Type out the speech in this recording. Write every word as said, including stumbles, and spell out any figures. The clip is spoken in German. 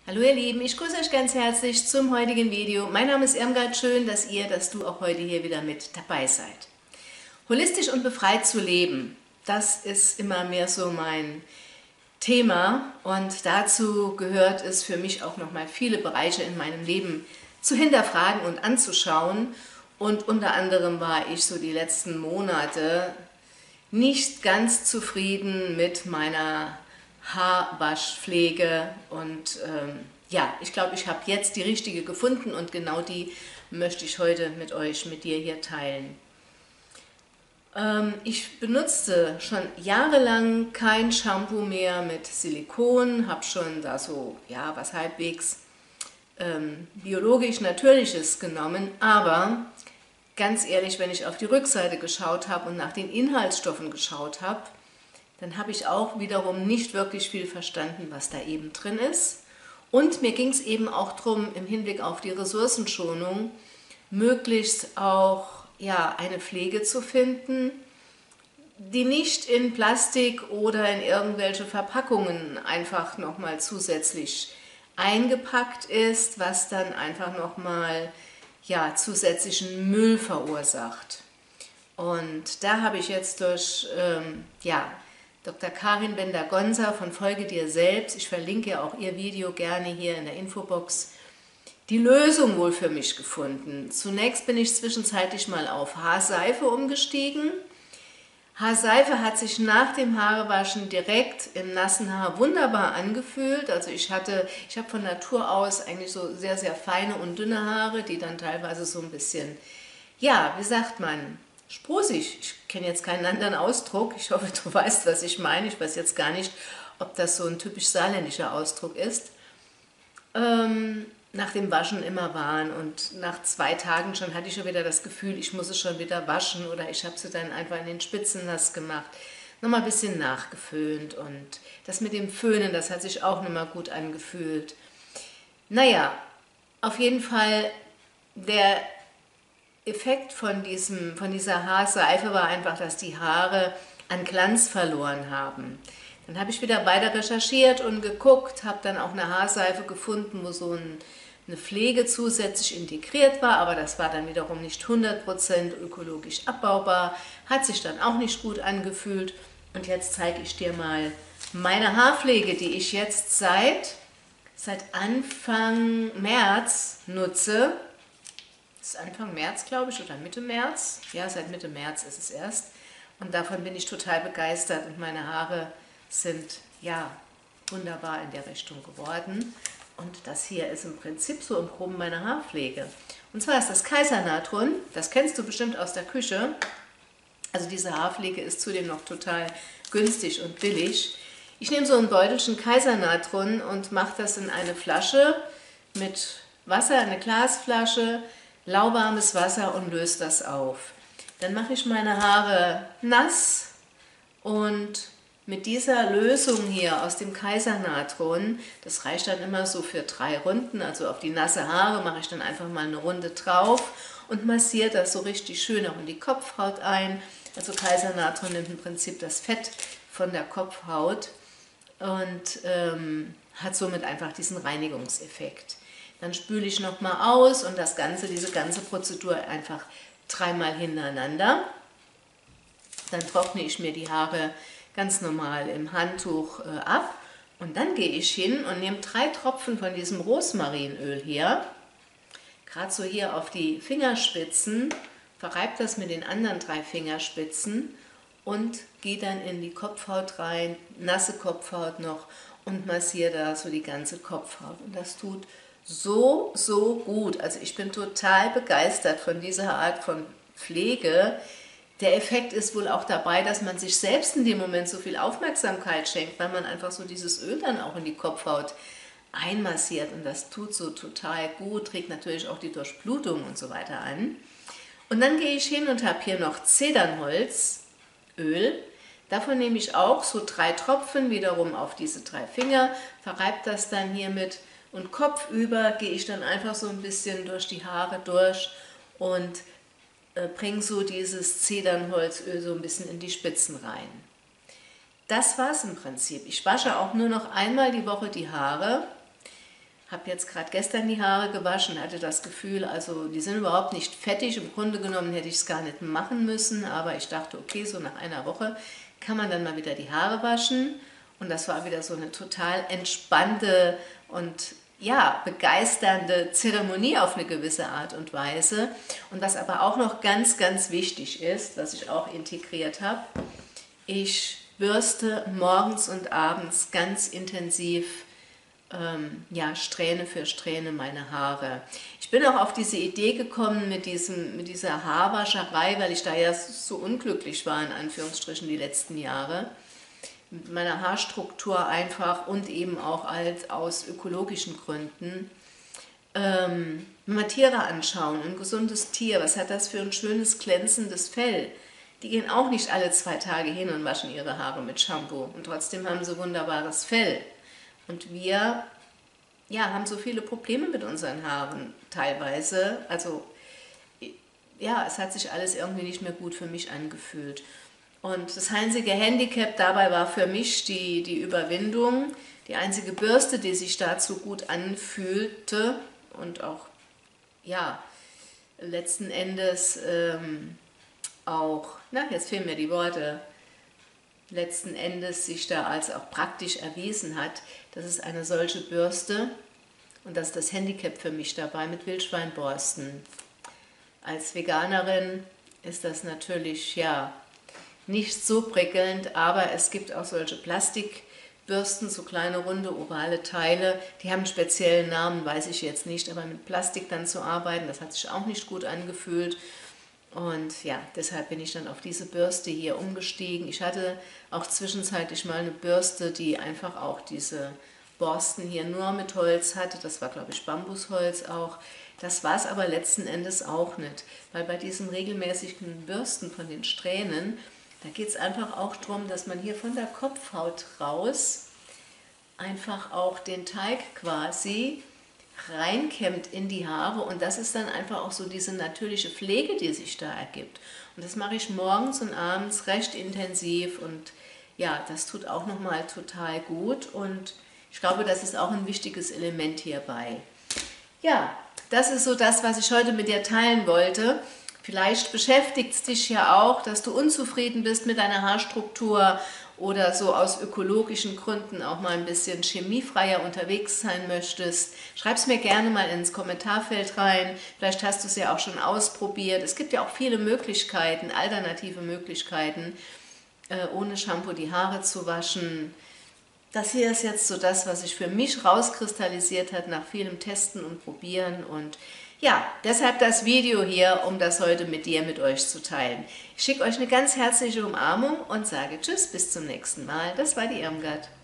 Hallo ihr Lieben, ich grüße euch ganz herzlich zum heutigen Video. Mein Name ist Irmgard, schön, dass ihr, dass du auch heute hier wieder mit dabei seid. Holistisch und befreit zu leben, das ist immer mehr so mein Thema und dazu gehört es für mich auch nochmal viele Bereiche in meinem Leben zu hinterfragen und anzuschauen. Und unter anderem war ich so die letzten Monate nicht ganz zufrieden mit meiner Haarwaschpflege und ähm, ja, ich glaube, ich habe jetzt die richtige gefunden und genau die möchte ich heute mit euch, mit dir hier teilen. Ähm, ich benutzte schon jahrelang kein Shampoo mehr mit Silikon, habe schon da so, ja, was halbwegs ähm, biologisch Natürliches genommen, aber ganz ehrlich, wenn ich auf die Rückseite geschaut habe und nach den Inhaltsstoffen geschaut habe, dann habe ich auch wiederum nicht wirklich viel verstanden, was da eben drin ist. Und mir ging es eben auch darum, im Hinblick auf die Ressourcenschonung, möglichst auch ja, eine Pflege zu finden, die nicht in Plastik oder in irgendwelche Verpackungen einfach nochmal zusätzlich eingepackt ist, was dann einfach nochmal ja, zusätzlichen Müll verursacht. Und da habe ich jetzt durch ähm, ja, Doktor Karin Bender-Gonza von Folge dir selbst, ich verlinke auch ihr Video gerne hier in der Infobox, die Lösung wohl für mich gefunden. Zunächst bin ich zwischenzeitlich mal auf Haarseife umgestiegen. Haarseife hat sich nach dem Haarewaschen direkt im nassen Haar wunderbar angefühlt. Also ich hatte, ich habe von Natur aus eigentlich so sehr, sehr feine und dünne Haare, die dann teilweise so ein bisschen, ja, wie sagt man, sprusig. Ich kenne jetzt keinen anderen Ausdruck. Ich hoffe, du weißt, was ich meine. Ich weiß jetzt gar nicht, ob das so ein typisch saarländischer Ausdruck ist. Ähm, nach dem Waschen immer waren und nach zwei Tagen schon hatte ich schon wieder das Gefühl, ich muss es schon wieder waschen oder ich habe sie dann einfach in den Spitzen nass gemacht, nochmal ein bisschen nachgeföhnt und das mit dem Föhnen, das hat sich auch nochmal gut angefühlt. Naja, auf jeden Fall der Effekt von, diesem, von dieser Haarseife war einfach, dass die Haare an Glanz verloren haben. Dann habe ich wieder weiter recherchiert und geguckt, habe dann auch eine Haarseife gefunden, wo so ein, eine Pflege zusätzlich integriert war, aber das war dann wiederum nicht hundert Prozent ökologisch abbaubar, hat sich dann auch nicht gut angefühlt. Und jetzt zeige ich dir mal meine Haarpflege, die ich jetzt seit, seit Anfang März nutze. Das ist Anfang März, glaube ich, oder Mitte März. Ja, seit Mitte März ist es erst. Und davon bin ich total begeistert und meine Haare sind ja wunderbar in der Richtung geworden. Und das hier ist im Prinzip so im Groben meine Haarpflege. Und zwar ist das Kaisernatron, das kennst du bestimmt aus der Küche. Also diese Haarpflege ist zudem noch total günstig und billig. Ich nehme so ein Beutelchen Kaisernatron und mache das in eine Flasche mit Wasser, eine Glasflasche, lauwarmes Wasser und löse das auf. Dann mache ich meine Haare nass und mit dieser Lösung hier aus dem Kaisernatron, das reicht dann immer so für drei Runden, also auf die nasse Haare mache ich dann einfach mal eine Runde drauf und massiere das so richtig schön auch in die Kopfhaut ein. Also Kaisernatron nimmt im Prinzip das Fett von der Kopfhaut und ähm, hat somit einfach diesen Reinigungseffekt. Dann spüle ich nochmal aus und das Ganze, diese ganze Prozedur einfach dreimal hintereinander. Dann trockne ich mir die Haare ganz normal im Handtuch äh, ab und dann gehe ich hin und nehme drei Tropfen von diesem Rosmarinöl hier, gerade so hier auf die Fingerspitzen, verreibe das mit den anderen drei Fingerspitzen und gehe dann in die Kopfhaut rein, nasse Kopfhaut noch und massiere da so die ganze Kopfhaut und das tut so, so gut. Also ich bin total begeistert von dieser Art von Pflege. Der Effekt ist wohl auch dabei, dass man sich selbst in dem Moment so viel Aufmerksamkeit schenkt, weil man einfach so dieses Öl dann auch in die Kopfhaut einmassiert und das tut so total gut, trägt natürlich auch die Durchblutung und so weiter an. Und dann gehe ich hin und habe hier noch Zedernholzöl. Davon nehme ich auch so drei Tropfen wiederum auf diese drei Finger, verreibe das dann hiermit und kopfüber gehe ich dann einfach so ein bisschen durch die Haare durch und äh, bringe so dieses Zedernholzöl so ein bisschen in die Spitzen rein. Das war es im Prinzip. Ich wasche auch nur noch einmal die Woche die Haare habe jetzt gerade gestern die Haare gewaschen, hatte das Gefühl, also die sind überhaupt nicht fettig. Im Grunde genommen hätte ich es gar nicht machen müssen, aber ich dachte, okay, so nach einer Woche kann man dann mal wieder die Haare waschen. Und das war wieder so eine total entspannte und ja, begeisternde Zeremonie auf eine gewisse Art und Weise. Und was aber auch noch ganz, ganz wichtig ist, was ich auch integriert habe, ich bürste morgens und abends ganz intensiv ähm, ja, Strähne für Strähne meine Haare. Ich bin auch auf diese Idee gekommen mit, diesem, mit dieser Haarwascherei, weil ich da ja so unglücklich war, in Anführungsstrichen, die letzten Jahre. Mit meiner Haarstruktur einfach und eben auch als, aus ökologischen Gründen. Ähm, wenn wir Tiere anschauen, ein gesundes Tier, was hat das für ein schönes, glänzendes Fell? Die gehen auch nicht alle zwei Tage hin und waschen ihre Haare mit Shampoo und trotzdem haben sie wunderbares Fell. Und wir ja, haben so viele Probleme mit unseren Haaren teilweise. Also ja, es hat sich alles irgendwie nicht mehr gut für mich angefühlt. Und das einzige Handicap dabei war für mich die, die Überwindung. Die einzige Bürste, die sich dazu gut anfühlte und auch, ja, letzten Endes ähm, auch, na, jetzt fehlen mir die Worte, letzten Endes sich da als auch praktisch erwiesen hat, das ist eine solche Bürste und das ist das Handicap für mich dabei mit Wildschweinborsten. Als Veganerin ist das natürlich, ja, nicht so prickelnd, aber es gibt auch solche Plastikbürsten, so kleine runde ovale Teile, die haben einen speziellen Namen, weiß ich jetzt nicht, aber mit Plastik dann zu arbeiten, das hat sich auch nicht gut angefühlt. Und ja, deshalb bin ich dann auf diese Bürste hier umgestiegen. Ich hatte auch zwischenzeitlich mal eine Bürste, die einfach auch diese Borsten hier nur mit Holz hatte. Das war, glaube ich, Bambusholz auch. Das war es aber letzten Endes auch nicht, weil bei diesen regelmäßigen Bürsten von den Strähnen, da geht es einfach auch darum, dass man hier von der Kopfhaut raus einfach auch den Teig quasi reinkämmt in die Haare und das ist dann einfach auch so diese natürliche Pflege, die sich da ergibt. Und das mache ich morgens und abends recht intensiv und ja, das tut auch nochmal total gut und ich glaube, das ist auch ein wichtiges Element hierbei. Ja, das ist so das, was ich heute mit dir teilen wollte. Vielleicht beschäftigt es dich ja auch, dass du unzufrieden bist mit deiner Haarstruktur oder so aus ökologischen Gründen auch mal ein bisschen chemiefreier unterwegs sein möchtest. Schreib es mir gerne mal ins Kommentarfeld rein. Vielleicht hast du es ja auch schon ausprobiert. Es gibt ja auch viele Möglichkeiten, alternative Möglichkeiten, äh, ohne Shampoo die Haare zu waschen. Das hier ist jetzt so das, was sich für mich rauskristallisiert hat nach vielem Testen und Probieren und ja, deshalb das Video hier, um das heute mit dir, mit euch zu teilen. Ich schicke euch eine ganz herzliche Umarmung und sage Tschüss, bis zum nächsten Mal. Das war die Irmgard.